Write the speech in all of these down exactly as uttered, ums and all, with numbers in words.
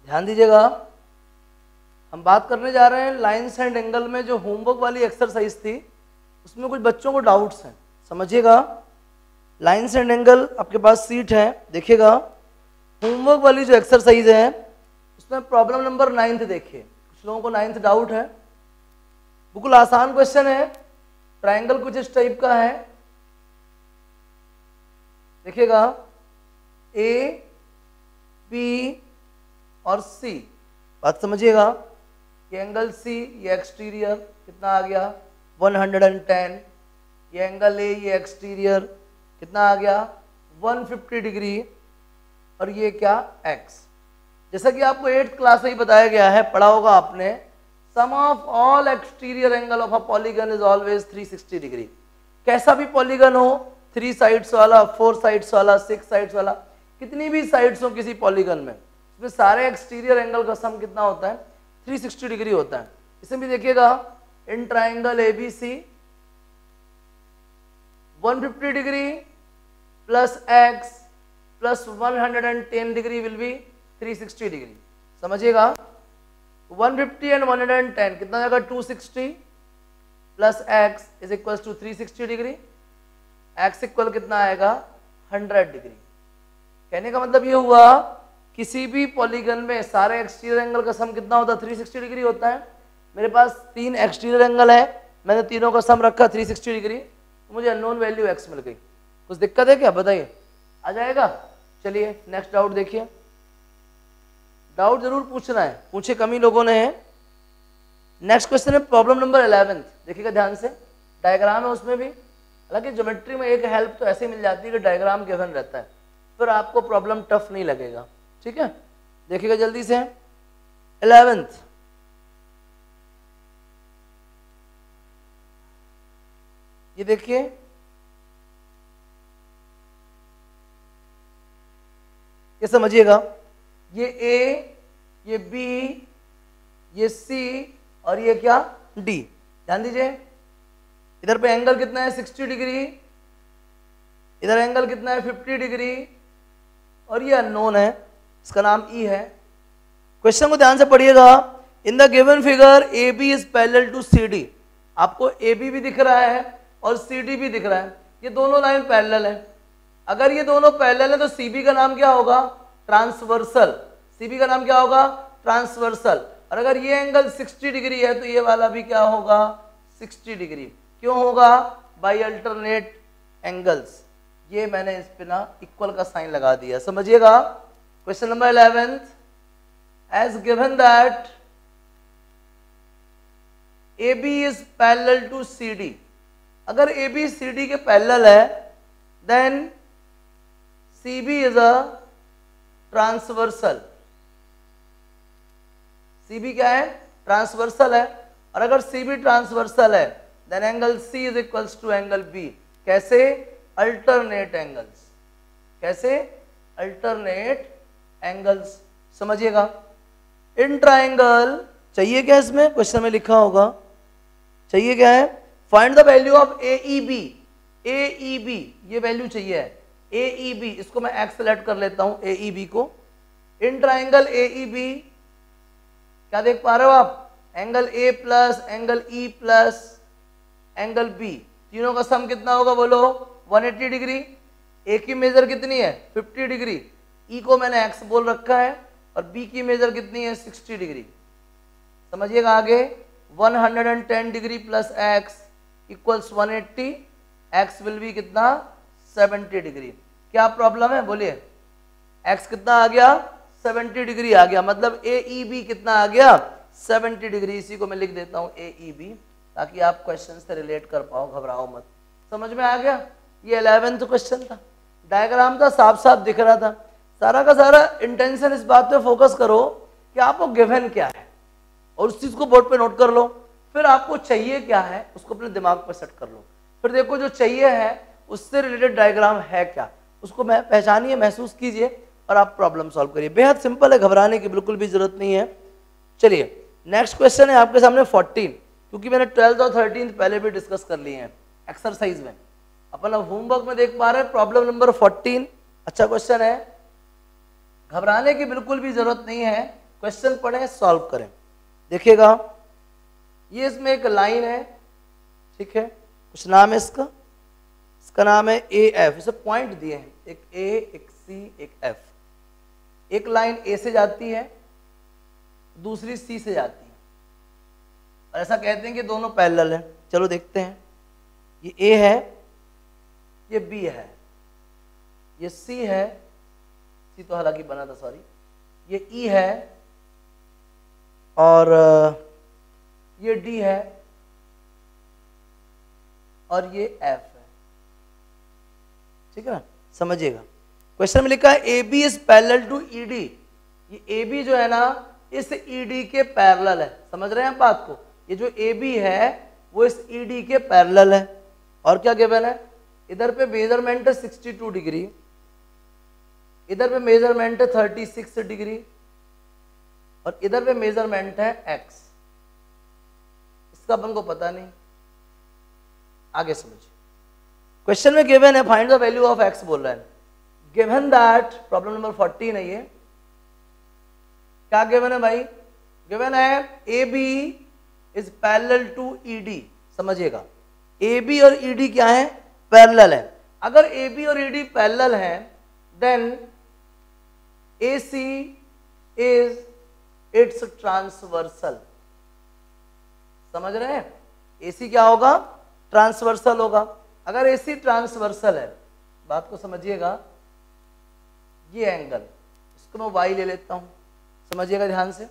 ध्यान दीजिएगा, हम बात करने जा रहे हैं लाइन्स एंड एंगल में जो होमवर्क वाली एक्सरसाइज थी उसमें कुछ बच्चों को डाउट्स हैं, समझिएगा। लाइन्स एंड एंगल आपके पास सीट है, देखिएगा। होमवर्क वाली जो एक्सरसाइज है उसमें प्रॉब्लम नंबर नाइन्थ देखिए, कुछ लोगों को नाइन्थ डाउट है। बिल्कुल आसान क्वेश्चन है, ट्रायंगल कुछ इस टाइप का है, देखिएगा। ए बी और सी, बात समझिएगा। ये एंगल सी, ये एक्सटीरियर कितना आ गया एक सौ दस, ये एंगल ए, ये एक्सटीरियर कितना आ गया एक सौ पचास डिग्री, और ये क्या एक्स। जैसा कि आपको एट्थ क्लास में ही बताया गया है, पढ़ा होगा आपने, sum of all exterior angle of a polygon is always तीन सौ साठ डिग्री। कैसा भी पॉलीगन हो, थ्री साइड्स वाला, फोर साइड्स वाला, सिक्स साइड्स वाला, कितनी भी साइड्स हो किसी पॉलीगन में, उसमें सारे एक्सटीरियर एंगल का सम कितना होता है, तीन सौ साठ डिग्री होता है। इसमें भी देखिएगा, इन ट्राइंगल एबीसी एक सौ पचास डिग्री प्लस एक्स प्लस एक सौ दस डिग्री विल बी तीन सौ साठ डिग्री, समझिएगा। एक सौ पचास एंड एक सौ दस कितना जाएगा, दो सौ साठ plus X is equal to तीन सौ साठ डिग्री, एक्स इक्वल कितना आएगा सौ डिग्री। कहने का मतलब ये हुआ किसी भी पॉलीगन में सारे एक्सटीरियर एंगल का सम कितना होता है, तीन सौ साठ डिग्री होता है। मेरे पास तीन एक्सटीरियर एंगल है, मैंने तीनों का सम रखा तीन सौ साठ डिग्री, तो मुझे अननोन वैल्यू एक्स मिल गई। कुछ दिक्कत है क्या, बताइए, आ जाएगा। चलिए नेक्स्ट डाउट देखिए, डाउट जरूर पूछना है, पूछे कम ही लोगों ने है। नेक्स्ट क्वेश्चन है प्रॉब्लम नंबर इलेवेंथ, देखिएगा ध्यान से, डायग्राम है उसमें भी। हालांकि ज्योमेट्री में एक हेल्प तो ऐसे मिल जाती है कि डायग्राम गिवन रहता है, फिर आपको प्रॉब्लम टफ नहीं लगेगा, ठीक है। देखिएगा जल्दी से, इलेवेंथ, ये देखिए, ये समझिएगा, ये ए, ये बी, ये सी और ये क्या डी। ध्यान दीजिए, इधर पे एंगल कितना है साठ डिग्री, इधर एंगल कितना है पचास डिग्री, और ये अननोन है, इसका नाम ई है। क्वेश्चन को ध्यान से पढ़िएगा। In the given figure A B is parallel to C D, आपको ए बी भी दिख रहा है और सी डी भी दिख रहा है, ये दोनों लाइन पैरेलल है। अगर ये दोनों पैरेलल है तो सी बी का नाम क्या होगा, ट्रांसवर्सल। सी बी का नाम क्या होगा, ट्रांसवर्सल। और अगर ये एंगल साठ डिग्री है तो ये वाला भी क्या होगा, साठ डिग्री। क्यों होगा, बाय अल्टरनेट एंगल्स। ये मैंने इस पे ना इक्वल का साइन लगा दिया, समझिएगा। Question number eleventh, as given that A B is parallel to C D, अगर ए बी सी डी के पैरेलल है then C B is a transversal. C B क्या है, ट्रांसवर्सल है। और अगर सी बी ट्रांसवर्सल है then angle C is equals to angle B. कैसे, अल्टरनेट एंगल्स। कैसे, अल्टरनेट एंगल्स, समझिएगा। इन ट्राइंगल चाहिए क्या, इसमें क्वेश्चन में लिखा होगा, चाहिए क्या है, find the value of A E B. A E B ये वैल्यू चाहिए है, ए ई बी, इसको मैं एक्स सेलेक्ट कर लेता हूं, ए ई बी को। In triangle A E B क्या देख पा रहे हो आप, angle A plus angle E plus angle B, तीनों का सम कितना होगा बोलो, एक सौ अस्सी डिग्री। ए की मेजर कितनी है, पचास डिग्री, ई को मैंने एक्स बोल रखा है, और बी की मेजर कितनी है, साठ डिग्री। समझिएगा आगे, एक सौ दस डिग्री प्लस एक्स इक्वल्स एक सौ अस्सी, एक्स विल बी कितना, सत्तर डिग्री। क्या प्रॉब्लम है बोलिए, एक्स कितना आ गया, सत्तर डिग्री आ गया, मतलब ए ई बी कितना आ गया, सत्तर डिग्री। इसी को मैं लिख देता हूं ए ई बी, ताकि आप क्वेश्चन से रिलेट कर पाओ, घबराओ मत। समझ में आ गया, ये इलेवेंथ क्वेश्चन था, डायग्राम था, साफ साफ दिख रहा था। सारा का सारा इंटेंशन इस बात पे फोकस करो कि आपको गिवन क्या है, और उस चीज को बोर्ड पे नोट कर लो। फिर आपको चाहिए क्या है उसको अपने दिमाग पर सेट कर लो। फिर देखो जो चाहिए है उससे रिलेटेड डायग्राम है क्या, उसको मैं पहचानिए, महसूस कीजिए, और आप प्रॉब्लम सॉल्व करिए। बेहद सिंपल है, घबराने की बिल्कुल भी जरूरत नहीं है। चलिए नेक्स्ट क्वेश्चन है आपके सामने फोर्टीन, क्योंकि मैंने ट्वेल्थ और थर्टीन पहले भी डिस्कस कर लिए हैं एक्सरसाइज में। अपन अब होमवर्क में देख पा रहे हैं प्रॉब्लम नंबर फोर्टीन। अच्छा क्वेश्चन है, घबराने की बिल्कुल भी जरूरत नहीं है, क्वेश्चन पढ़ें, सॉल्व करें। देखिएगा ये इसमें एक लाइन है, ठीक है, कुछ नाम है इसका, इसका नाम है ए एफ। इसे पॉइंट दिए हैं, एक ए, एक सी, एक एफ। एक लाइन ए से जाती है, दूसरी सी से जाती है, और ऐसा कहते हैं कि दोनों पैरेलल हैं। चलो देखते हैं, ये ए है, ये बी है, ये सी है, सी तो हालांकि बना था, सॉरी, ये ई है, और ये डी है, और ये एफ है, ठीक है ना। समझिएगा, क्वेश्चन में लिखा है A B is parallel to E D. ये ए बी जो है ना इस ई डी के पैरेलल है। समझ रहे हैं आप बात को? ये जो ए बी है वो इस ई डी के पैरेलल है। और क्या गिवन है? इधर पे मेजरमेंट है बासठ डिग्री, इधर पे मेजरमेंट है छत्तीस डिग्री, और इधर पे मेजरमेंट है एक्स। इसका अपन को पता नहीं, आगे समझिए। क्वेश्चन में गिवन है find the value of X बोल रहा है। Given that, problem number fourteen है ये। क्या गिवन है भाई? गिवन है A B is parallel to E D. समझिएगा, ए बी और ई डी क्या है? पैरेलल है। अगर ए बी और ई डी पैरेलल है then A C is its transversal. समझ रहे हैं? ए सी क्या होगा? ट्रांसवर्सल होगा। अगर ए सी ट्रांसवर्सल है, बात को समझिएगा, ये एंगल, इसको मैं वाई ले लेता हूं, समझिएगा ध्यान से।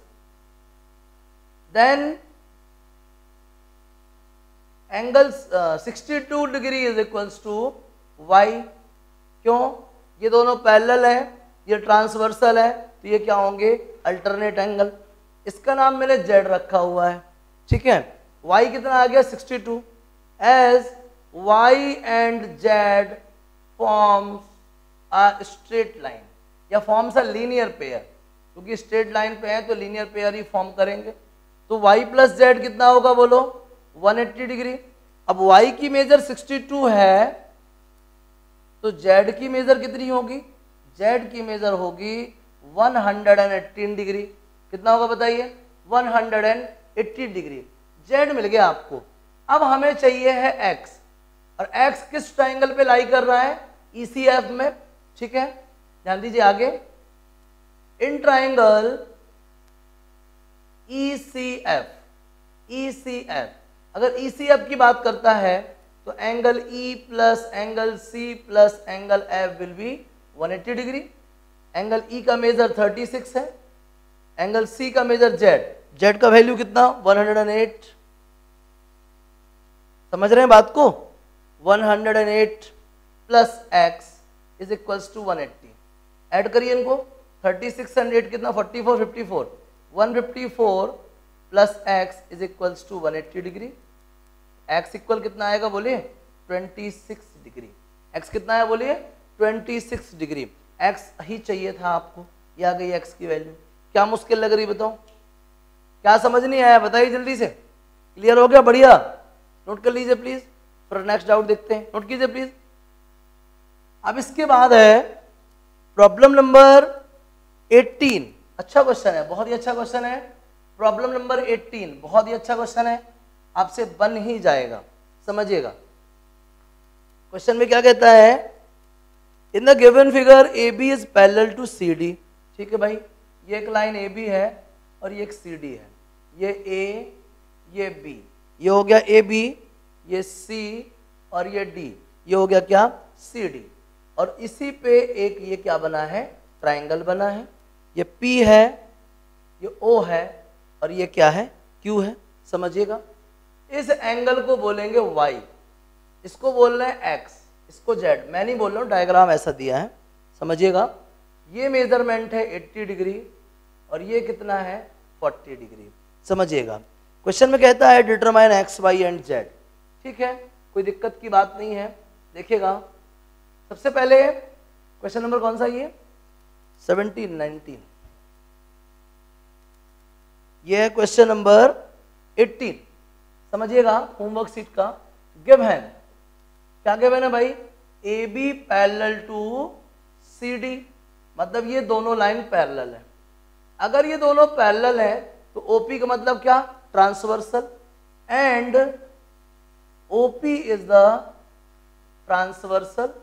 देन एंगल बासठ degree is equals to Y. क्यों? ये दोनों पैरेलल है, ये ट्रांसवर्सल है, तो ये क्या होंगे? Alternate angle. इसका नाम मैंने जेड रखा हुआ है, ठीक है। वाई कितना आ गया? बासठ। As Y and Z forms a straight line या फॉर्म्स अ लीनियर पेयर, क्योंकि स्ट्रेट लाइन पे है तो लीनियर पेयर ही फॉर्म करेंगे। तो y प्लस जेड कितना होगा बोलो? एक सौ अस्सी डिग्री। अब y की मेजर बासठ है तो z की मेजर कितनी होगी? z की मेजर होगी एक सौ अठारह डिग्री। कितना होगा बताइए? एक सौ अस्सी डिग्री। z मिल गया आपको। अब हमें चाहिए है x, और x किस ट्राइंगल पे लाई कर रहा है? ई सी एफ में, ठीक है। ध्यान दीजिए आगे, in triangle E C F, E C F, अगर ई सी एफ की बात करता है तो angle E plus angle C प्लस एंगल F विल बी एक सौ अस्सी डिग्री। एंगल E का मेजर छत्तीस है, एंगल C का मेजर Z, Z का वैल्यू कितना? एक सौ आठ। समझ रहे हैं बात को? एक सौ आठ plus x is equals to एक सौ अस्सी। ऐड करिए इनको, छत्तीस एंड आठ कितना? चौवालीस, चौवन। एक सौ चौवन plus x is equals to एक सौ अस्सी डिग्री। x इक्वल कितना आएगा बोलिए? छब्बीस डिग्री। x कितना है बोलिए? छब्बीस डिग्री। x ही चाहिए था आपको, ये आ गई x की वैल्यू। क्या मुश्किल लग रही बताओ? क्या समझ नहीं आया बताइए जल्दी से। क्लियर हो गया? बढ़िया, नोट कर लीजिए प्लीज, फिर नेक्स्ट डाउट देखते हैं। नोट कीजिए प्लीज। अब इसके बाद है प्रॉब्लम नंबर अठारह। अच्छा क्वेश्चन है, बहुत ही अच्छा क्वेश्चन है। प्रॉब्लम नंबर अठारह बहुत ही अच्छा क्वेश्चन है, आपसे बन ही जाएगा, समझिएगा। क्वेश्चन में क्या कहता है? In the given figure A B is parallel to C D. ठीक है भाई, ये एक लाइन ए बी है और ये एक सी डी है। ये ए, ये बी, ये हो गया ए बी, ये सी और ये डी, ये हो गया क्या? C D. और इसी पे एक ये क्या बना है? ट्राइंगल बना है। ये P है, ये O है, और ये क्या है? Q है। समझिएगा, इस एंगल को बोलेंगे Y, इसको बोल रहे हैं X, इसको Z। मैं नहीं बोल रहा हूँ, डायग्राम ऐसा दिया है, समझिएगा। ये मेजरमेंट है अस्सी डिग्री और ये कितना है? चालीस डिग्री। समझिएगा, क्वेश्चन में कहता है determine X Y and Z. ठीक है, कोई दिक्कत की बात नहीं है। देखिएगा, सबसे पहले क्वेश्चन नंबर कौन सा? ये सत्रह, उन्नीस। ये है क्वेश्चन नंबर अठारह। समझिएगा, होमवर्क सीट का गिवन। क्या गिवन है भाई? A B parallel to C D, मतलब ये दोनों लाइन पैरेलल है। अगर ये दोनों पैरेलल है तो ओपी का मतलब क्या, transversal, and OP is the transversal.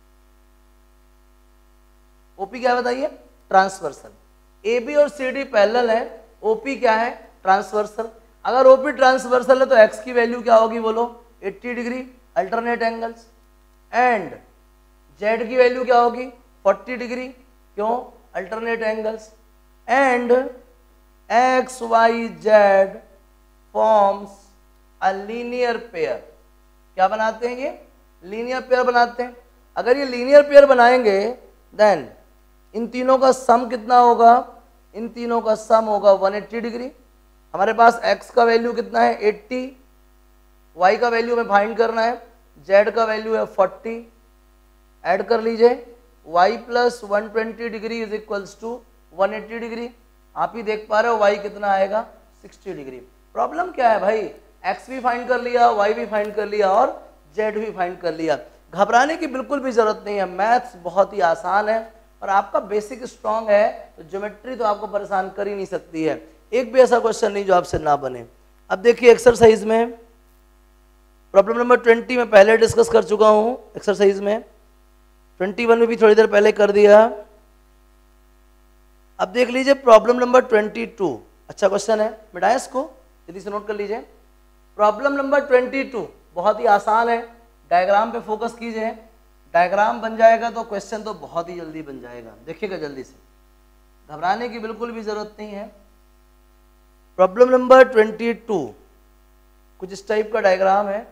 OP क्या बताइए, ट्रांसवर्सल। एबी और सीडी पैरेलल है, ओपी क्या है, ट्रांसवर्सल। अगर ओपी ट्रांसवर्सल है तो एक्स की वैल्यू क्या होगी बोलो, अस्सी degree alternate angles, and Z की वैल्यू क्या होगी, चालीस डिग्री, क्यों, alternate angles, and X Y Z forms a linear pair. क्या बनाते हैं, ये लीनियर पेयर बनाते हैं। अगर ये लीनियर पेयर बनाएंगे देन इन तीनों का सम कितना होगा, इन तीनों का सम होगा एक सौ अस्सी डिग्री। हमारे पास x का वैल्यू कितना है अस्सी, y का वैल्यू हमें फाइंड करना है, z का वैल्यू है चालीस, ऐड कर लीजिए, y plus one twenty degree is equals to one eighty degree. आप ही देख पा रहे हो y कितना आएगा, साठ डिग्री। प्रॉब्लम क्या है भाई, x भी फाइंड कर लिया, y भी फाइंड कर लिया और z भी फाइंड कर लिया। घबराने की बिल्कुल भी जरूरत नहीं है, मैथ्स बहुत ही आसान है और आपका बेसिक स्ट्रांग है तो ज्योमेट्री तो आपको परेशान कर ही नहीं सकती है। एक भी ऐसा क्वेश्चन नहीं जो आपसे ना बने। अब देखिए एक्सरसाइज में प्रॉब्लम नंबर ट्वेंटी में पहले डिस्कस कर चुका हूं, एक्सरसाइज में ट्वेंटी वन में भी थोड़ी देर पहले कर दिया। अब देख लीजिए प्रॉब्लम नंबर ट्वेंटी टू, अच्छा क्वेश्चन है, मिटाएं इसको, जल्दी से नोट कर लीजिए। प्रॉब्लम नंबर ट्वेंटी टू बहुत ही आसान है, डायग्राम पे फोकस कीजिए, डायग्राम बन जाएगा तो क्वेश्चन तो बहुत ही जल्दी बन जाएगा, देखिएगा जल्दी से, घबराने की बिल्कुल भी जरूरत नहीं है। प्रॉब्लम नंबर ट्वेंटी टू कुछ इस टाइप का डायग्राम है,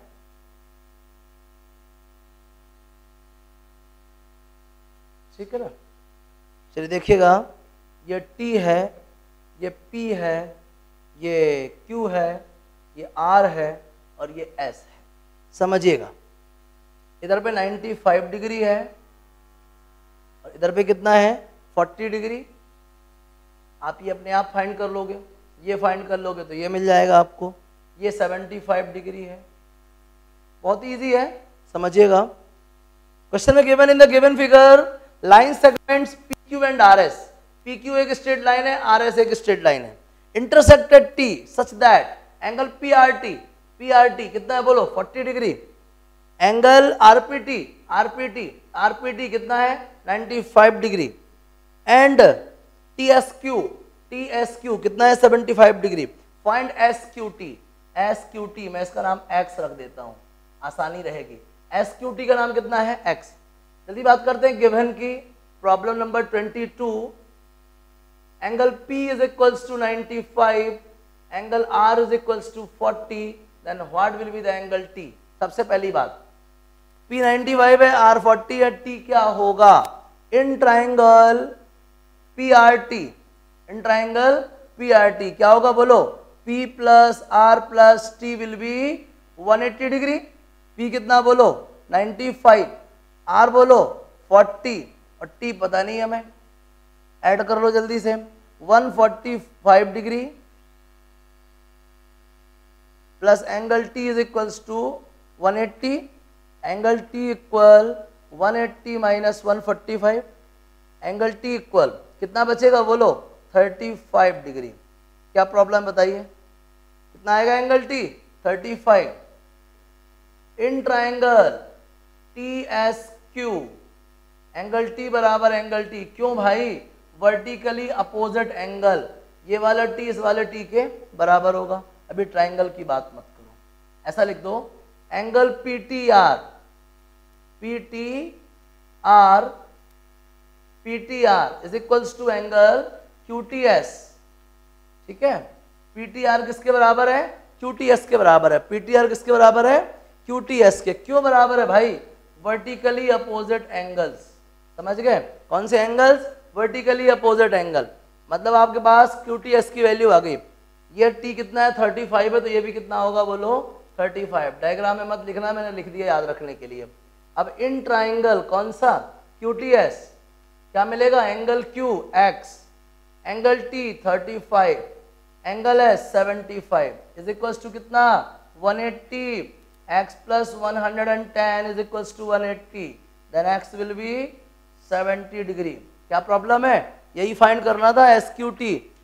ठीक है ना। चलिए देखिएगा, ये T है, ये P है, ये Q है, ये R है और ये S है। समझिएगा, इधर पे पचानवे डिग्री है और इधर पे कितना है चालीस डिग्री। आप ये अपने आप फाइंड कर लोगे, ये फाइंड कर लोगे तो ये मिल जाएगा आपको, ये पचहत्तर डिग्री है। बहुत इजी है, समझिएगा। क्वेश्चन में given in the given figure line segments P Q and R S. P Q एक स्ट्रेट लाइन है, आर एस एक स्ट्रेट लाइन है, intersected T such that angle P R T, P R T कितना है बोलो चालीस degree, angle RPT, RPT, RPT कितना है पचानवे degree, and T S Q, T S Q कितना है पचहत्तर degree. Find S Q T, S Q T मैं इसका नाम एक्स रख देता हूं, आसानी रहेगी। एस क्यू टी का नाम कितना है एक्स। जल्दी बात करते हैं गिवन की, problem number twenty two, angle P is equals to ninety five, angle R is equals to forty, then what will be the angle T। सबसे पहली बात, P नाइंटी फाइव है, R फोर्टी है, T क्या होगा, in triangle P R T, in triangle P R T क्या होगा बोलो, P plus R plus T will be one eighty degree. P कितना बोलो नाइंटी फाइव, R बोलो फोर्टी और T पता नहीं हमें, ऐड कर लो जल्दी से, one forty five degree plus angle T is equals to one eighty, angle T equal one eighty minus one forty five, angle T equal कितना बचेगा बोलो थर्टी फाइव डिग्री। क्या प्रॉब्लम बताइए, कितना आएगा angle T thirty five. In triangle T S Q, angle T बराबर angle T, क्यों भाई, वर्टिकली अपोजिट एंगल, ये वाला T इस वाले T के बराबर होगा। अभी ट्राइंगल की बात मत करो, ऐसा लिख दो, angle P T R, P T R, P T R is equals to angle Q T S, ठीक है। पी टी आर किसके बराबर है, क्यू टी एस के बराबर है। पी टी आर किसके बराबर है, क्यू टी एस के। क्यों बराबर है भाई, वर्टिकली अपोजिट एंगल्स, समझ गए, कौन से एंगल्स, वर्टिकली अपोजिट एंगल। मतलब आपके पास क्यू टी एस की वैल्यू आ गई, ये T कितना है थर्टी फाइव है तो ये भी कितना होगा बोलो थर्टी फाइव। डायग्राम में मत लिखना, मैंने लिख दिया याद रखने के लिए। अब इन ट्राइंगल कौन सा क्यू टी एस, क्या मिलेगा, angle Q X, angle T thirty five, angle S seventy five is equals to कितना one eighty, x plus one hundred ten is equals to one eighty, then x will be seventy degree. क्या problem है, यही find करना था, S Q T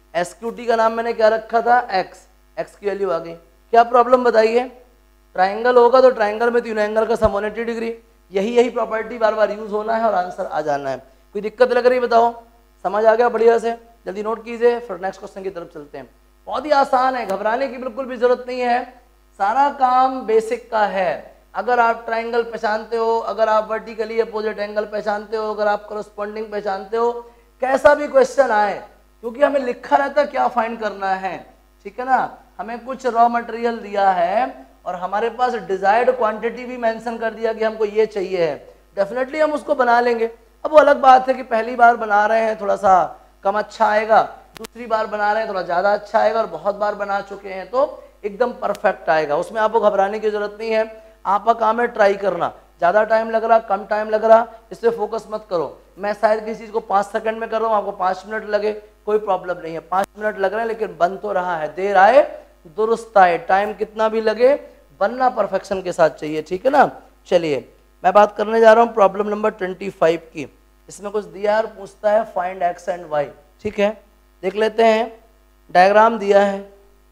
S Q T का नाम मैंने क्या रखा था, एक्स, एक्स की वैल्यू आ गई। क्या प्रॉब्लम बताइए, ट्राइंगल होगा तो ट्राइंगल में तीनों एंगल का सम वन एटी डिग्री, यही यही प्रॉपर्टी बार बार यूज होना है और आंसर आ जाना है। कोई दिक्कत लग रही बताओ, समझ आ गया बढ़िया से, जल्दी नोट कीजिए, फिर नेक्स्ट क्वेश्चन की तरफ चलते हैं। बहुत ही आसान है, घबराने की बिल्कुल भी जरूरत नहीं है, सारा काम बेसिक का है। अगर आप ट्राइंगल पहचानते हो, अगर आप वर्टिकली अपोजिट एंगल पहचानते हो, अगर आप करस्पॉन्डिंग पहचानते हो, कैसा भी क्वेश्चन आए, क्योंकि हमें लिखा रहता है क्या फाइंड करना है, ठीक है ना, हमें कुछ रॉ मटेरियल दिया है और हमारे पास डिजायर्ड क्वांटिटी भी मेंशन कर दिया कि हमको ये चाहिए है, डेफिनेटली हम उसको बना लेंगे। अब वो अलग बात है कि पहली बार बना रहे हैं थोड़ा सा कम अच्छा आएगा, दूसरी बार बना रहे हैं थोड़ा ज़्यादा अच्छा आएगा, और बहुत बार बना चुके हैं तो एकदम परफेक्ट आएगा। उसमें आपको घबराने की जरूरत नहीं है, आपका काम है ट्राई करना। ज़्यादा टाइम लग रहा, कम टाइम लग रहा, इस पर फोकस मत करो। मैं शायद किसी चीज़ को पाँच सेकंड में कर रहा हूँ, आपको पाँच मिनट लगे, कोई प्रॉब्लम नहीं है, पाँच मिनट लग रहे हैं लेकिन बन तो रहा है। देर आए दुरुस्त आए, टाइम कितना भी लगे, बनना परफेक्शन के साथ चाहिए, ठीक है ना। चलिए मैं बात करने जा रहा हूँ प्रॉब्लम नंबर ट्वेंटी फाइव की। इसमें कुछ दिया है और पूछता है फाइंड एक्स एंड वाई, ठीक है, देख लेते हैं। डायग्राम दिया है,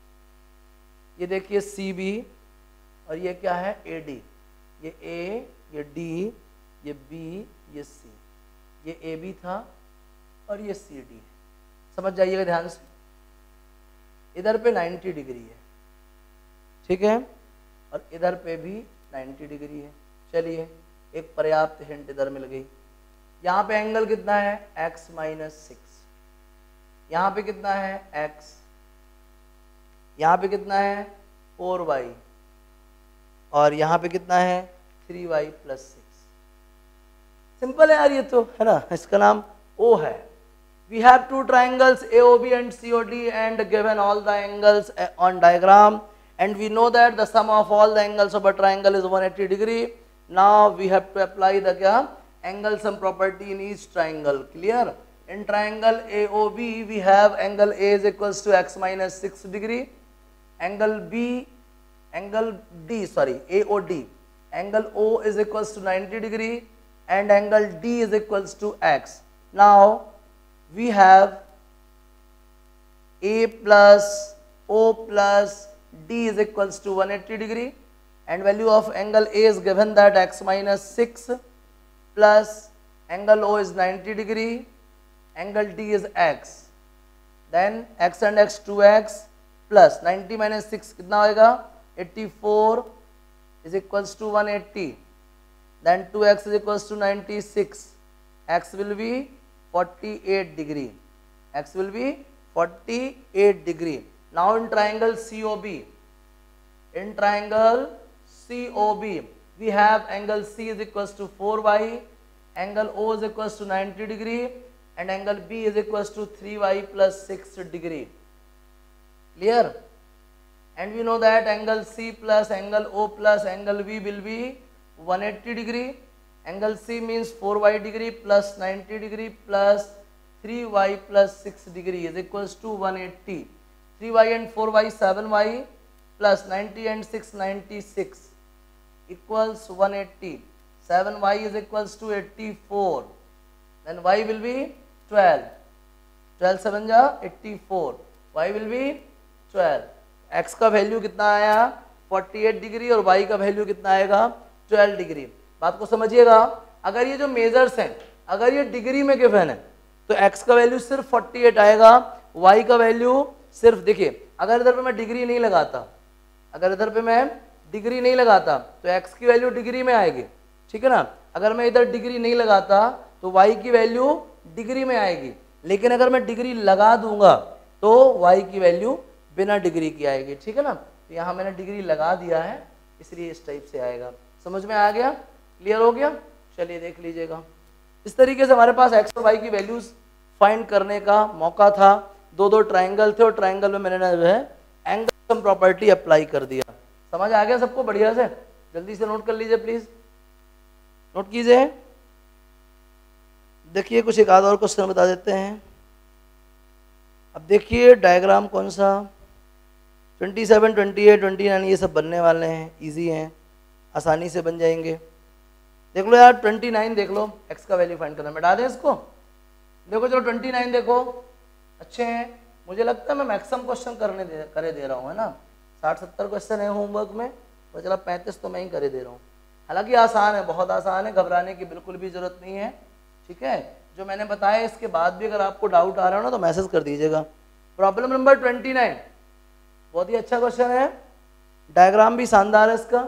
ये देखिए सी बी, और ये क्या है ए डी, ये ए, ये डी, ये बी, ये सी, ये ए बी था और ये सी डी है। समझ जाइएगा ध्यान से, इधर पे नाइन्टी डिग्री है, ठीक है, और इधर पे भी नाइन्टी डिग्री है। चलिए एक पर्याप्त हिंट इधर मिल गई। यहाँ पे एंगल कितना है, x माइनस सिक्स, यहाँ पे कितना है x, यहाँ पे कितना है फोर वाई, और यहाँ पे कितना है three Y plus six. Simple है यार ये तो, है ना, इसका नाम O है। We have two triangles A O B and C O D and given all the angles on diagram, and we know that the sum of all the angles of a triangle is one eighty degree. Now we have to apply the क्या angle sum property in each triangle. Clear? In triangle A O B we have angle A is equals to x minus six degree, angle B, angle D, sorry A O D, angle O is equals to ninety degree, and angle D is equals to x. Now we have A plus O plus D is equals to one eighty degree, and value of angle A is given that x minus six plus angle O is ninety degree, angle D is x, then x and x two x plus ninety minus six कितना होगा eighty-four is equals to one eighty, then two x is equals to ninety-six, x will be forty-eight degree, x will be forty-eight degree. Now in triangle C O B, in triangle C O B we have angle C is equals to four y, angle O is equals to ninety degree, and angle B is equals to three y plus six degree. Clear? And we know that angle C plus angle O plus angle B will be one eighty degree. Angle C means four y degree plus ninety degree plus three y plus six degree is equals to one eighty. three y and four y seven y plus ninety and six ninety-six equals one eighty. seven y is equals to eighty-four. Then y will be twelve. twelve seven ja eighty-four. y will be twelve. x का value कितना आया forty-eight degree और y का value कितना आएगा twelve degree. बात को समझिएगा, अगर ये जो मेजर्स हैं अगर ये डिग्री में गिवन है तो x का वैल्यू सिर्फ अड़तालीस आएगा, y का वैल्यू सिर्फ, देखिए अगर इधर पे मैं डिग्री नहीं लगाता, अगर इधर पे मैं डिग्री नहीं लगाता तो x की वैल्यू डिग्री में आएगी, ठीक है ना। अगर मैं इधर डिग्री नहीं लगाता तो y की वैल्यू डिग्री में आएगी, लेकिन अगर मैं डिग्री लगा दूंगा तो y की वैल्यू बिना डिग्री की आएगी, ठीक है ना। तो यहाँ मैंने डिग्री लगा दिया है इसलिए इस टाइप से आएगा। समझ में आ गया, क्लियर हो गया। चलिए देख लीजिएगा, इस तरीके से हमारे पास एक्स और वाई की वैल्यूज फाइंड करने का मौका था। दो दो ट्राइंगल थे और ट्राइंगल में मैंने जो है एंगल सम प्रॉपर्टी अप्लाई कर दिया। समझ आ गया सबको बढ़िया से, जल्दी से नोट कर लीजिए प्लीज, नोट कीजिए। देखिए कुछ एक आधा और क्वेश्चन बता देते हैं। अब देखिए डायग्राम कौन सा, सत्ताईस, अट्ठाईस, उनतीस ये सब बनने वाले हैं, इजी हैं, आसानी से बन जाएंगे। देख लो यार उनतीस देख लो, x का वैल्यू फाइंड करना, मिटा दें इसको। देखो चलो उनतीस देखो, अच्छे हैं। मुझे लगता है मैं मैक्सिमम क्वेश्चन करने दे करे दे रहा हूँ, है ना। साठ सत्तर क्वेश्चन है होमवर्क में, तो चला पैंतीस तो मैं ही करे दे रहा हूँ। हालांकि आसान है, बहुत आसान है, घबराने की बिल्कुल भी जरूरत नहीं है, ठीक है। जो मैंने बताया इसके बाद भी अगर आपको डाउट आ रहा हो ना तो मैसेज कर दीजिएगा। प्रॉब्लम नंबर ट्वेंटी नाइन, बहुत ही अच्छा क्वेश्चन है, डायग्राम भी शानदार है इसका।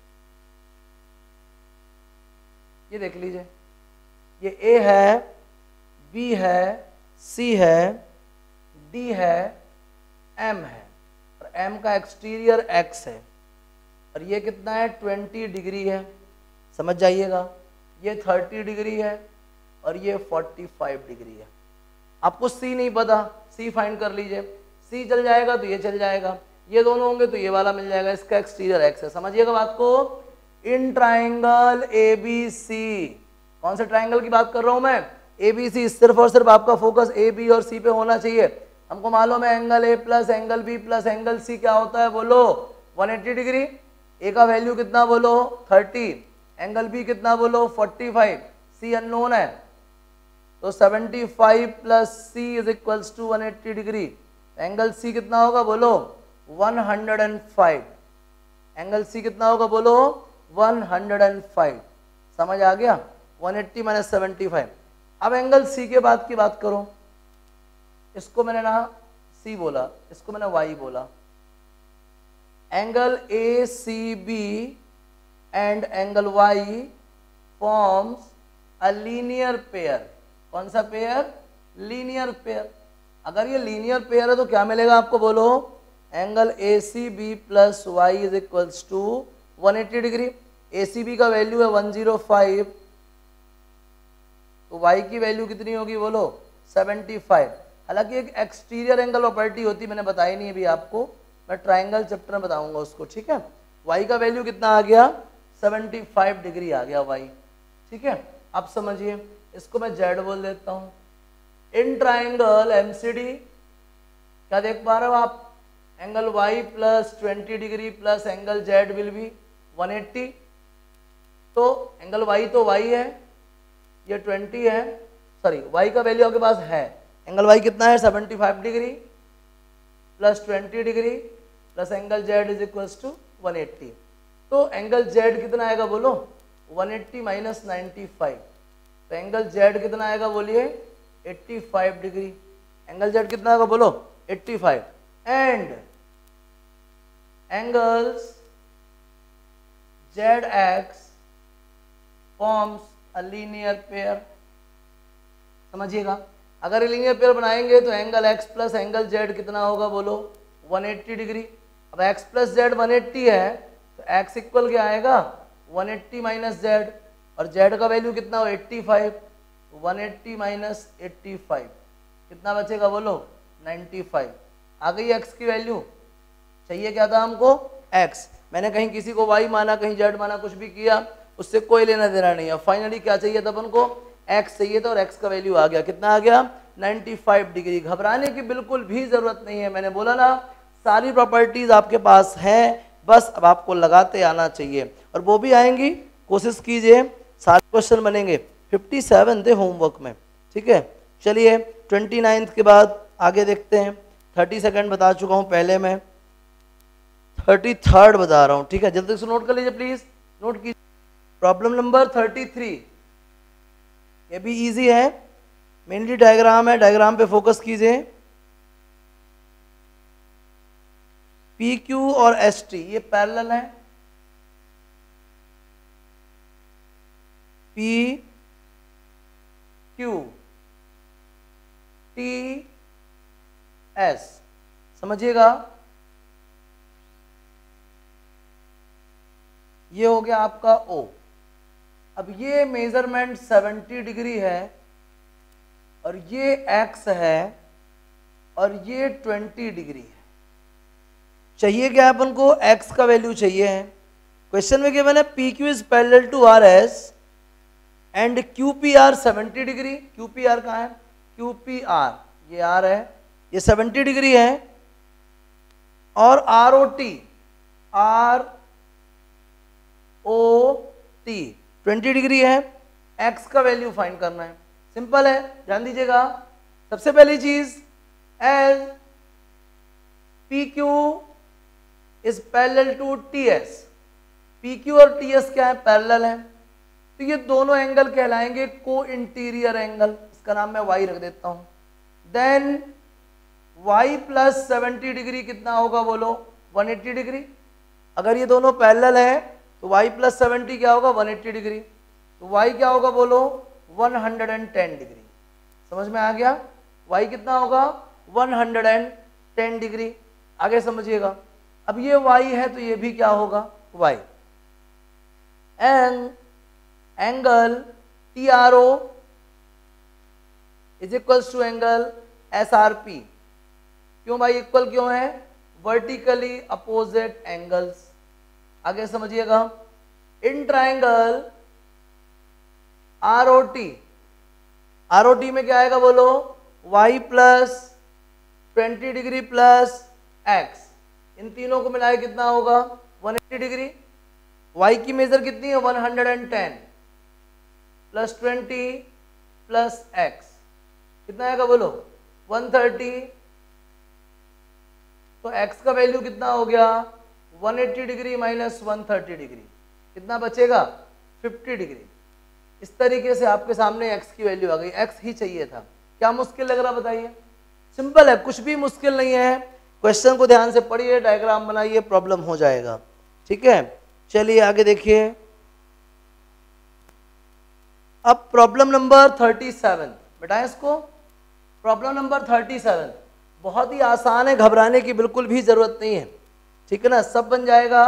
ये देख लीजिए, ये ए है, बी है, सी है, डी है, एम है, और एम का एक्सटीरियर एक्स है, और ये कितना है ट्वेंटी डिग्री है, समझ जाइएगा। ये थर्टी डिग्री है और ये फोर्टी फाइव डिग्री है। आपको सी नहीं पता, सी फाइंड कर लीजिए, सी चल जाएगा तो ये चल जाएगा, ये दोनों होंगे तो ये वाला मिल जाएगा, इसका एक्सटीरियर एक्स है। समझिएगा बात को। इन ट्राइंगल ए बी सी, कौन से ट्राइंगल की बात कर रहा हूं मैं, ए बी सी, सिर्फ और सिर्फ आपका फोकस ए बी और सी पे होना चाहिए। हमको मालूम है angle A plus angle B plus angle C क्या होता है, बोलो वन एटी डिग्री। ए का वैल्यू कितना बोलो थर्टी, एंगल बी कितना बोलो फोर्टी फाइव, सी अननोन है, तो seventy five plus C is equals to one eighty degree. Angle C कितना होगा बोलो one hundred five, angle C कितना होगा बोलो वन हंड्रेड फाइव। समझ आ गया, one eighty minus seventy five. अब एंगल सी के बाद की बात करो, इसको मैंने ना सी बोला, इसको मैंने वाई बोला। Angle A C B and angle Y forms a linear pair. कौन सा पेयर, लीनियर पेयर। अगर ये लीनियर पेयर है तो क्या मिलेगा आपको बोलो, angle A C B plus Y is equals to one eighty degree. A C B का वैल्यू है वन जीरो फाइव, तो y की वैल्यू कितनी होगी बोलो सेवेंटी फाइव। हालांकि एक एक्सटीरियर एंगल प्रॉपर्टी होती, मैंने बताई नहीं अभी आपको, मैं ट्राइंगल चैप्टर में बताऊंगा उसको, ठीक है। y का वैल्यू कितना आ गया, सेवेंटी फाइव डिग्री आ गया y, ठीक है। अब समझिए, इसको मैं z बोल देता हूँ। इन ट्राइंगल एमसीडी क्या देख पा रहे हो आप, angle y plus twenty degree plus angle z will be one eighty. तो एंगल y तो y है, ये ट्वेंटी है, सॉरी y का वैल्यू आपके पास है, एंगल y कितना है seventy five degree plus twenty degree plus angle z is equals to one eighty. तो एंगल z कितना आएगा बोलो one eighty minus ninety five, तो एंगल z कितना आएगा बोलिए eighty five degree. Angle z कितना आएगा बोलो eighty five, and angles zx forms a linear pair. समझिएगा, अगर लीनियर पेयर बनाएंगे तो angle x plus angle z कितना होगा बोलो वन एटी डिग्री। अब x plus Z one eighty है तो x इक्वल क्या आएगा वन एटी माइनस जेड, और z का वैल्यू कितना हो eighty five, one eighty minus eighty five कितना बचेगा बोलो नाइन्टी फाइव। आ गई x की वैल्यू, चाहिए क्या था हमको x। मैंने कहीं किसी को y माना, कहीं z माना, कुछ भी किया, उससे कोई लेना देना नहीं है। फाइनली क्या चाहिए था अपन को, x चाहिए था, और x का वैल्यू आ गया, कितना आ गया नाइन्टी फाइव डिग्री। घबराने की बिल्कुल भी जरूरत नहीं है, मैंने बोला ना सारी प्रॉपर्टीज आपके पास हैं, बस अब आपको लगाते आना चाहिए, और वो भी आएंगी, कोशिश कीजिए सारे क्वेश्चन बनेंगे। फिफ्टी सेवन थे होमवर्क में, ठीक है। चलिए ट्वेंटी नाइन्थ के बाद आगे देखते हैं। थर्टी सेकेंड बता चुका हूँ पहले, मैं थर्टी थर्ड बता रहा हूँ, ठीक है। जल्दी से नोट कर लीजिए प्लीज, नोट कीजिए। प्रॉब्लम नंबर थर्टी थ्री, ये भी इजी है, मेनली डायग्राम है, डायग्राम पे फोकस कीजिए। पी क्यू और एस टी ये पैरेलल है, पी क्यू टी एस, समझिएगा। ये हो गया आपका O। अब ये मेजरमेंट सेवेंटी डिग्री है, और ये x है, और ये ट्वेंटी डिग्री है। चाहिए क्या अपन को, x का वैल्यू चाहिए है। क्वेश्चन में क्या मैंने P Q is parallel to R S and Q P R seventy degree. Q P R कहाँ है, क्यू पी आर ये आर है, ये सेवेंटी डिग्री है, और R O T R O T twenty degree है। x का value find करना है, सिंपल है, ध्यान दीजिएगा। सबसे पहली चीज as P Q is parallel to T S. P Q और टी एस क्या है, पैरेलल है, तो ये दोनों एंगल कहलाएंगे को इंटीरियर एंगल, इसका नाम मैं वाई रख देता हूं। Then y plus seventy degree कितना होगा बोलो, वन एट्टी डिग्री। अगर ये दोनों पैरेलल है तो y प्लस सेवेंटी क्या होगा, वन एट्टी डिग्री, तो y क्या होगा बोलो, वन हंड्रेड टेन डिग्री। समझ में आ गया, y कितना होगा, वन हंड्रेड टेन डिग्री। आगे समझिएगा, अब ये y है तो ये भी क्या होगा, y। And angle T R O is equals to angle S R P. क्यों भाई इक्वल क्यों है, वर्टिकली अपोजिट एंगल्स। आगे समझिएगा, in triangle R O T, R O T में क्या आएगा बोलो, y plus twenty degree plus x, इन तीनों को मिलाए कितना होगा, वन एट्टी डिग्री। y की मेजर कितनी है, one hundred ten plus twenty plus x कितना आएगा बोलो, वन थर्टी। तो x का वैल्यू कितना हो गया, one eighty degree minus one thirty degree, कितना बचेगा, फिफ्टी डिग्री। इस तरीके से आपके सामने x की वैल्यू आ गई, x ही चाहिए था। क्या मुश्किल लग रहा बताइए, सिंपल है, कुछ भी मुश्किल नहीं है। क्वेश्चन को ध्यान से पढ़िए, डायग्राम बनाइए, प्रॉब्लम हो जाएगा। ठीक है, चलिए आगे देखिए। अब प्रॉब्लम नंबर थर्टी सेवन, बेटा इसको प्रॉब्लम नंबर थर्टी सेवन बहुत ही आसान है, घबराने की बिल्कुल भी जरूरत नहीं है। ठीक है ना, सब बन जाएगा।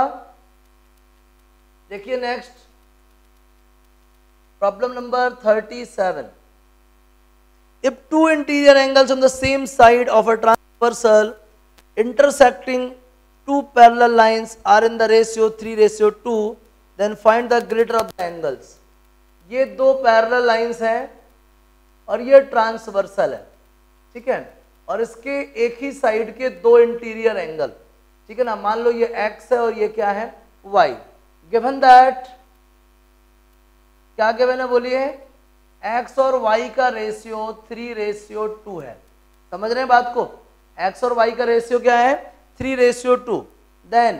देखिए next problem number thirty seven. If two interior angles on the same side of a transversal intersecting two parallel lines are in the ratio three ratio two, then find the greater of the angles। ये दो parallel lines हैं और ये transversal है, ठीक है, और इसके एक ही साइड के दो इंटीरियर एंगल, ठीक है ना। मान लो ये x है और ये क्या है, y। गिवन दैट, क्या गिवन है बोलिए, x और y का रेशियो थ्री रेशियो टू है। समझ रहे हैं बात को, x और y का रेशियो क्या है, three ratio two. Then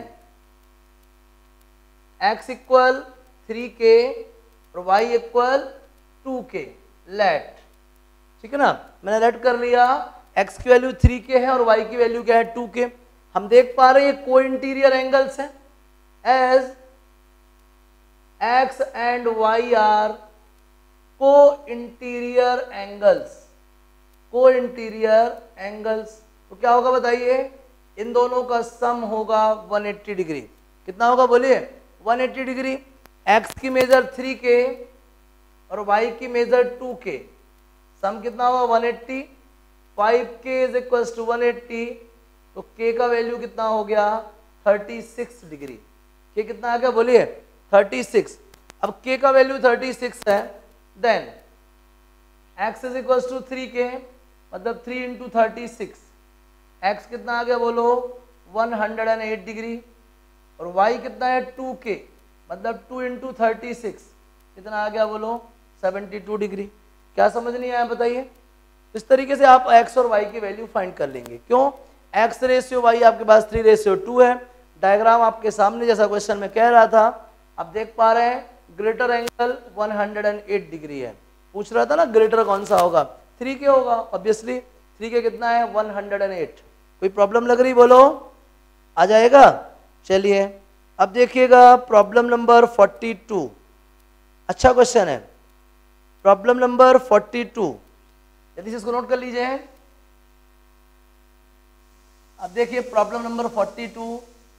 x equal three K और y equal two K, let, ठीक है ना, मैंने लेट कर लिया। x की वैल्यू थ्री के है और y की वैल्यू क्या है, टू के। हम देख पा रहे हैं ये को इंटीरियर एंगल्स हैं, as x and y are co interior angles, co interior angles. तो क्या होगा बताइए, इन दोनों का सम होगा वन एट्टी डिग्री। कितना होगा बोलिए, वन एट्टी डिग्री। x की मेजर थ्री के और y की मेजर टू के, सम कितना होगा one eighty. Five K is equal to one eighty, तो k का वैल्यू कितना हो गया, थर्टी सिक्स डिग्री। k कितना आ गया बोलिए, थर्टी सिक्स। अब k का वैल्यू थर्टी सिक्स है, then x is equal to three K, मतलब three into thirty six, x कितना आ गया बोलो, वन हंड्रेड एट डिग्री, और y कितना है टू के, मतलब टू इंटू थर्टी सिक्स कितना आ गया बोलो, सेवेंटी टू डिग्री। क्या समझ नहीं आया बताइए। इस तरीके से आप x और y की वैल्यू फाइंड कर लेंगे। क्यों, x रेशियो y आपके पास थ्री रेशियो टू है। डायग्राम आपके सामने जैसा क्वेश्चन में कह रहा था, आप देख पा रहे हैं greater angle one hundred eight degree है। पूछ रहा था ना ग्रेटर कौन सा होगा, थ्री के होगा ऑब्वियसली। थ्री के कितना है, वन हंड्रेड एट। कोई प्रॉब्लम लग रही बोलो, आ जाएगा। चलिए अब देखिएगा प्रॉब्लम नंबर फोर्टी टू, अच्छा क्वेश्चन है। प्रॉब्लम नंबर फोर्टी टू, जल्दी से इसको नोट कर लीजिए। अब देखिए problem number forty two,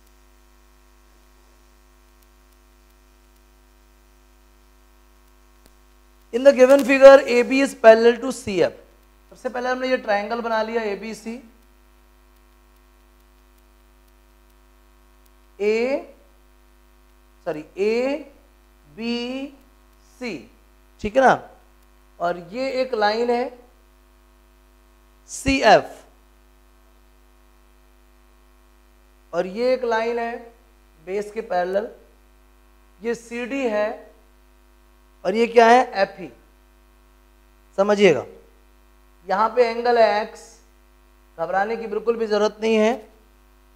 in the given figure A B is parallel to C F. सबसे पहले हमने ये ट्राइंगल बना लिया A B C, A sorry A B C, ठीक है ना, और ये एक लाइन है सी एफ, और ये एक लाइन है बेस के पैरेलल, ये सी डी है, और ये क्या है, एफ ई। समझिएगा, यहाँ पे एंगल है एक्स, घबराने की बिल्कुल भी जरूरत नहीं है।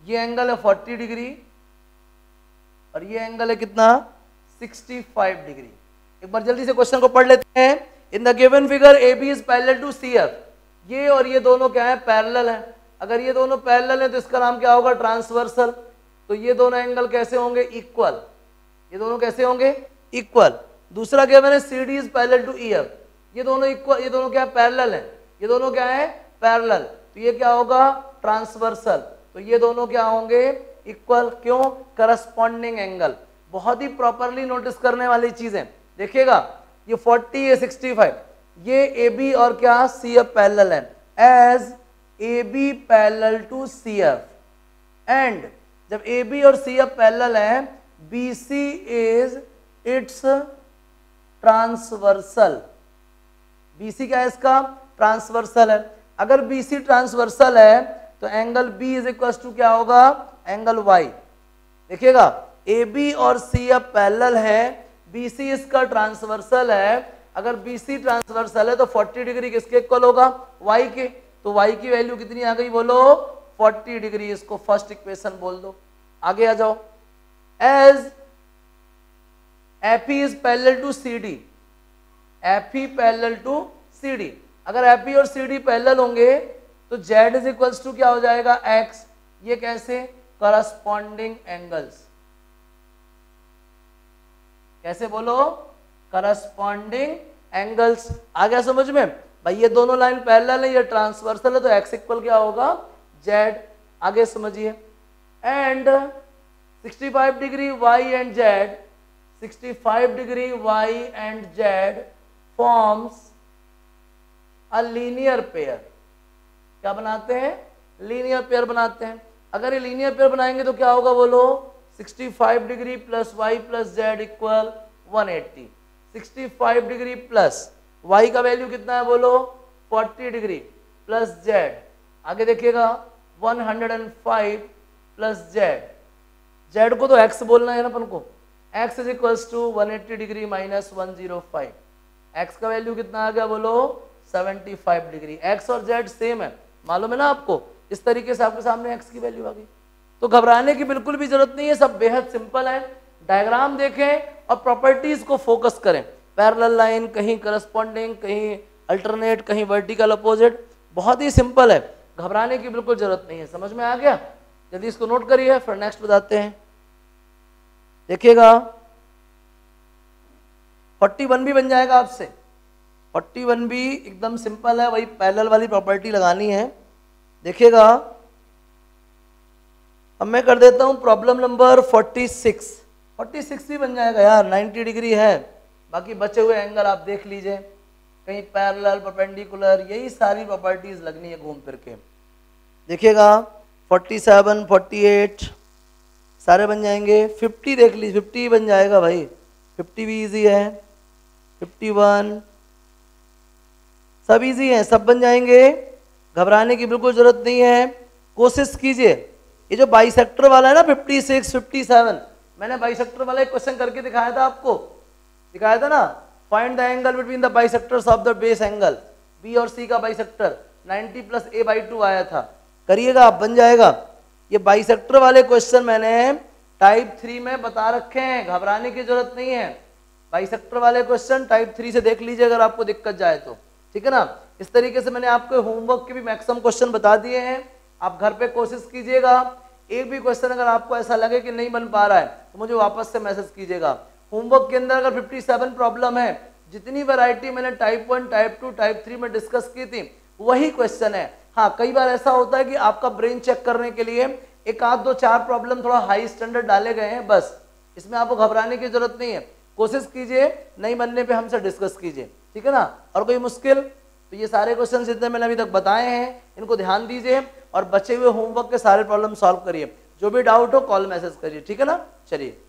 ये एंगल है फोर्टी डिग्री और ये एंगल है कितना सिक्सटी फाइव डिग्री। एक बार जल्दी से क्वेश्चन को पढ़ लेते हैं। In the given figure A B is parallel to C F, ये और ये दोनों क्या है पैरेलल है। अगर ये दोनों पैरेलल है तो इसका नाम क्या होगा ट्रांसवर्सल। तो ये दोनों एंगल कैसे होंगे इक्वल, ये दोनों कैसे होंगे इक्वल। दूसरा गिवन है C D is parallel to E F, ये दोनों इक्वल, ये दोनों क्या है पैरेलल है, ये दोनों क्या है पैरेलल, तो ये क्या होगा ट्रांसवर्सल। तो ये दोनों क्या होंगे इक्वल, क्यों करस्पॉन्डिंग एंगल। बहुत ही प्रॉपरली नोटिस करने वाली चीजें देखिएगा। ये फोर्टी ये सिक्सटी फाइव, ये ए बी और क्या सी एफ पैरेलल है, as A B parallel to C F and जब ए बी और सी एफ पैरेलल है B C is its transversal. B C क्या है इसका ट्रांसवर्सल है। अगर बी सी ट्रांसवर्सल है तो angle B is equal to क्या होगा एंगल Y। देखिएगा ए बी और सी एफ पैरेलल है, बी सी इसका ट्रांसवर्सल है। अगर बी सी ट्रांसवर्सल है तो फोर्टी डिग्री किसके इक्वल होगा Y के। तो Y की वैल्यू कितनी आ गई बोलो फोर्टी डिग्री। इसको फर्स्ट इक्वेशन बोल दो। आगे आ जाओ। As F E is parallel to C D, F E parallel to C D. अगर एफ ई और सी डी पैरेलल होंगे तो Z इज इक्वल्स टू क्या हो जाएगा X। ये कैसे करस्पॉन्डिंग एंगल्स, कैसे बोलो करस्पॉन्डिंग एंगल्स। आ गया समझ में भाई। ये दोनों लाइन पैरेलल है, ये ट्रांसवर्सल है, तो X इक्वल क्या होगा Z। आगे समझिए। And sixty five degree Y and Z, sixty five degree Y and Z forms a linear pair. क्या बनाते हैं लीनियर पेयर बनाते हैं। अगर ये लीनियर पेयर बनाएंगे तो क्या होगा बोलो sixty five degree plus Y plus Z equal one eighty. Sixty five degree plus y का वैल्यू कितना है बोलो फोर्टी डिग्री प्लस z। आगे देखिएगा one hundred five plus z। z को तो x बोलना है ना अपन को। x is equals to one eighty degree minus one zero five. x का वैल्यू कितना आ गया बोलो सेवेंटी फाइव डिग्री। x और z सेम है, मालूम है ना आपको। इस तरीके से आपके सामने x की वैल्यू आ गई। तो घबराने की बिल्कुल भी जरूरत नहीं है, सब बेहद सिंपल है। डायग्राम देखें और प्रॉपर्टीज को फोकस करें। पैरेलल लाइन, कहीं करस्पॉन्डिंग, कहीं अल्टरनेट, कहीं वर्टिकल अपोजिट, बहुत ही सिंपल है। घबराने की बिल्कुल जरूरत नहीं है। समझ में आ गया? जल्दी इसको नोट करिए, फिर नेक्स्ट बताते हैं। देखिएगा फोर्टी वन भी बन जाएगा आपसे। फोर्टी वन भी एकदम सिंपल है, वही पैरेलल वाली प्रॉपर्टी लगानी है। देखिएगा अब मैं कर देता हूं problem number forty six. Forty six भी बन जाएगा यार, नाइन्टी डिग्री है। बाकी बचे हुए एंगल आप देख लीजिए, कहीं पैरेलल, परपेंडिकुलर, यही सारी प्रॉपर्टीज लगनी है घूम फिर के। देखिएगा फोर्टी सेवन, फोर्टी एट सारे बन जाएंगे। फिफ्टी देख लीजिए, फिफ्टी बन जाएगा भाई, फिफ्टी भी इजी है। फिफ्टी वन सब इजी है, सब बन जाएंगे। घबराने की बिल्कुल जरूरत नहीं है, कोशिश कीजिए। ये जो बाइसेक्टर वाला है ना फिफ्टी सिक्स, फिफ्टी सेवन, मैंने बाइसेक्टर वाला एक क्वेश्चन करके दिखाया था आपको, दिखाया था ना। Find the angle between the bisectors of the base angle. B और सी का bisector ninety plus A by two आया था। करिएगा आप, बन जाएगा। ये बाइसेक्टर वाले क्वेश्चन मैंने टाइप थ्री में बता रखे हैं, घबराने की जरूरत नहीं है। बाइसेक्टर वाले क्वेश्चन टाइप थ्री से देख लीजिए अगर आपको दिक्कत जाए तो, ठीक है ना। इस तरीके से मैंने आपको होमवर्क के भी मैक्सिमम क्वेश्चन बता दिए हैं। आप घर पे कोशिश कीजिएगा। एक भी क्वेश्चन अगर आपको ऐसा लगे कि नहीं बन पा रहा है तो मुझे वापस से मैसेज कीजिएगा। होमवर्क के अंदर अगर फिफ्टी सेवन प्रॉब्लम है, जितनी वैरायटी मैंने type one, type two, type three में डिस्कस की थी वही क्वेश्चन है। हाँ, कई बार ऐसा होता है कि आपका ब्रेन चेक करने के लिए एक आध दो चार प्रॉब्लम थोड़ा हाई स्टैंडर्ड डाले गए हैं, बस। इसमें आपको घबराने की जरूरत नहीं है। कोशिश कीजिए, नहीं बनने पे हमसे डिस्कस कीजिए, ठीक है ना। और कोई मुश्किल तो ये सारे क्वेश्चन जितने मैंने अभी तक बताए हैं इनको ध्यान दीजिए और बचे हुए होमवर्क के सारे प्रॉब्लम सॉल्व करिए। जो भी डाउट हो कॉल मैसेज करिए, ठीक है ना। चलिए।